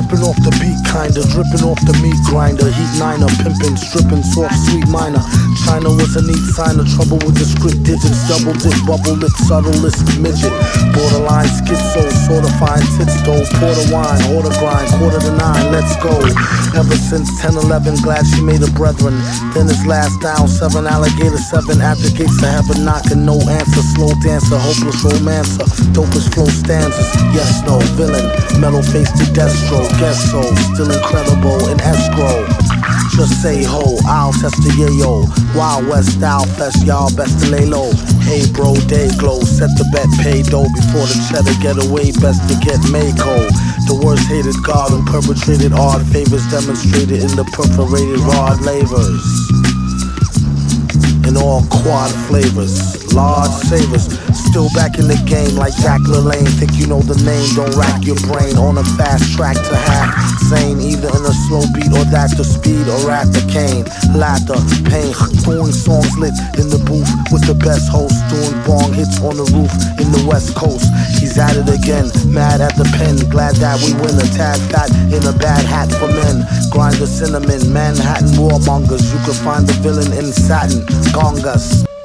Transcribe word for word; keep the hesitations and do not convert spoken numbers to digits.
Tripping off the beat kinda, dripping off the meat grinder. Heat niner, pimpin', stripping, soft, sweet minor. China was a neat sign of trouble with the script digits. Double dip, bubble lip, subtlest midget. Borderline schizo, sorta fine tits though. Porter wine, order grind, quarter to nine, let's go. Ever since ten eleven, glad she made a brethren. Then it's last down, seven alligator, seven at the gates of heaven knocking. No answer, slow dancer, hopeless romancer. Dopest flow stanzas, yes, no, villain. Metal face to Destro, guess so. Still incredible in escrow. Just say ho, I'll test the yayo. Wild West style fest, y'all best to lay low. Hey bro, day glow, set the bet, pay dough. Before the cheddar get away, best to get Mako. The worst hated god and perpetrated odd favors demonstrated in the perforated rod lavers. In all quad flavors, large savers. Still back in the game like Jack LaLanne. Think you know the name, don't rack your brain. On a fast track to half sane, either in a slow beat or that's the speed or at the cane. Laughter, pain, doing songs lit in the booth with the best host. Doing bong hits on the roof in the west coast. He's at it again, mad at the pen. Glad that we win a tad fat in a bad hat for men. Grind the cinnamon, Manhattan warmongers. You can find the villain in satin, gongas.